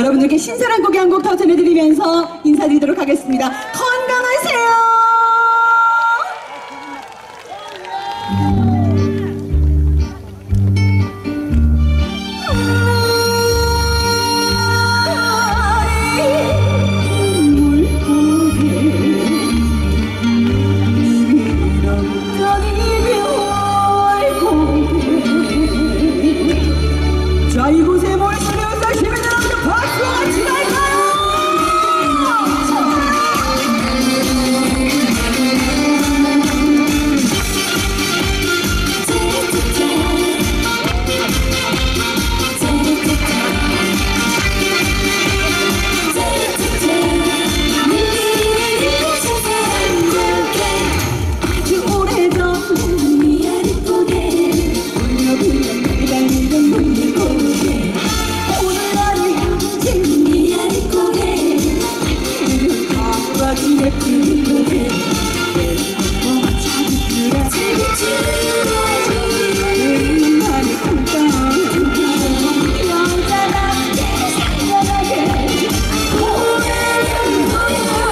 여러분들께 신선한 곡 한 곡 더 전해드리면서 인사드리도록 하겠습니다. 건강하세요. 자, 이곳에 모이신 여러분들 시민 여러분들 박수와 같이 갈까요? 아주 오래전 미안해 고개 울며 불며 기다리던 눈물 고개 오늘 나를 향진 미안해 고개 바보같이 예쁜 고개 내 자기 주라 나를 꿈꿔 여자답게 상냥하게 고개는 거야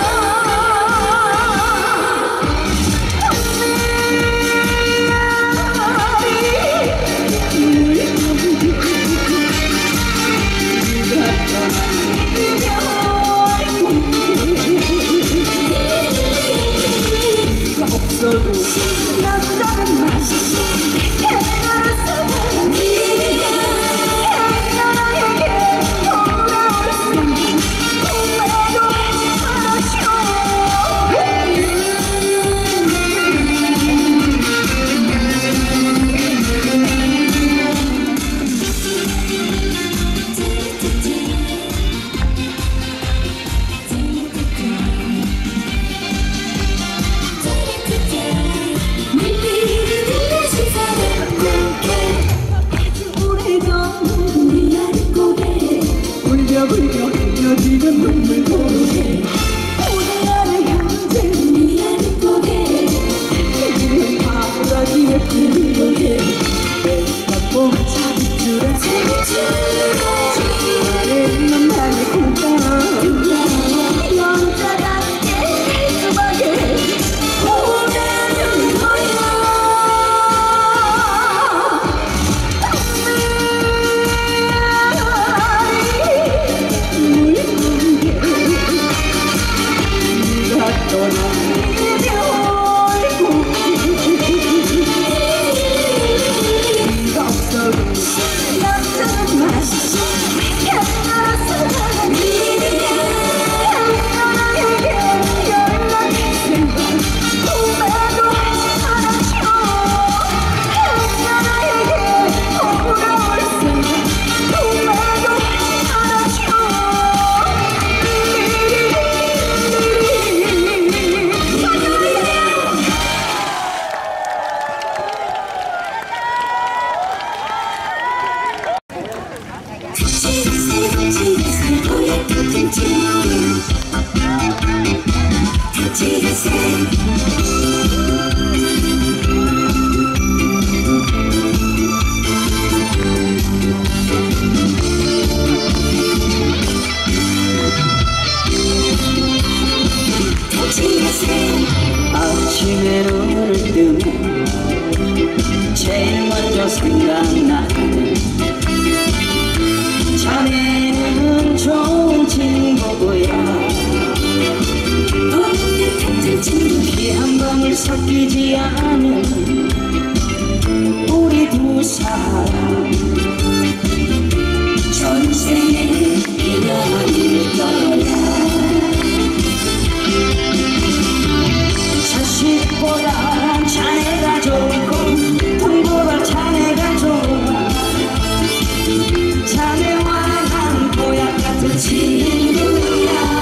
없어도 남자는 맛있어 해나서 네가 나에게 돌아올 생각 꿈에도 하죠. 울며 흘려지는 눈물 고개 오늘 나를 향진 미안해 고개 이는 바보같이 예쁜 고개 내가 꼭 자기주라 나는 나를 꿈꿔 여자답게 깔끔하게 오래는 거야. 남자는 맛있어 해나서 네가 나에게 연락할 생각 꿈에도 하죠. 나에게 돌아올 생각 꿈에도 하죠. 아침에 눈을 뜨면 제일 먼저 생각나는 자네는 좋은 친구야. 오늘 같은 친구 피 한 방울 섞이지 않은 우리 두 사람 전생의 인연일 거야. 자식보다 자네가 좋고 돈보다 자네가 좋아. 자네와 난 보약 같은 친구야.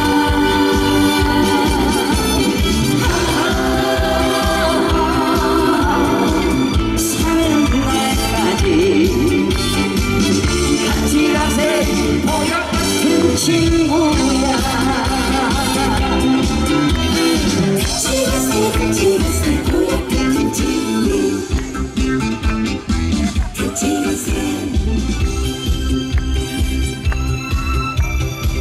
사는 날까지 같이 가세 보약 같은 친구야. 같이 가세 보약 같은 친구 같이 가세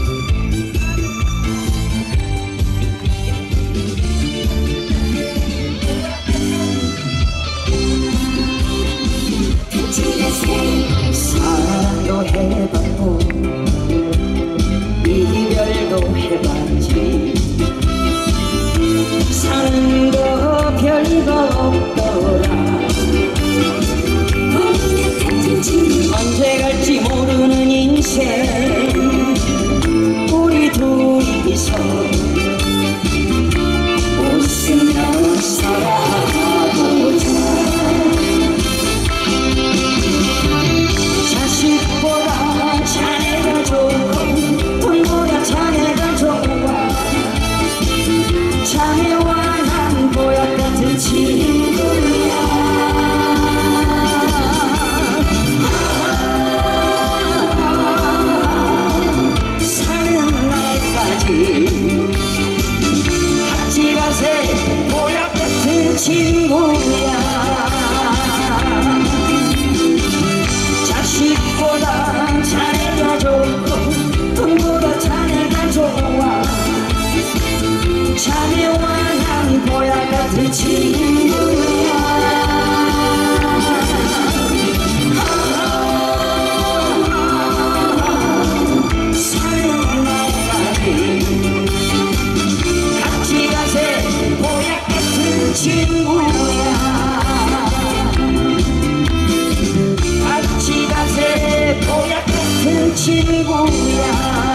친구야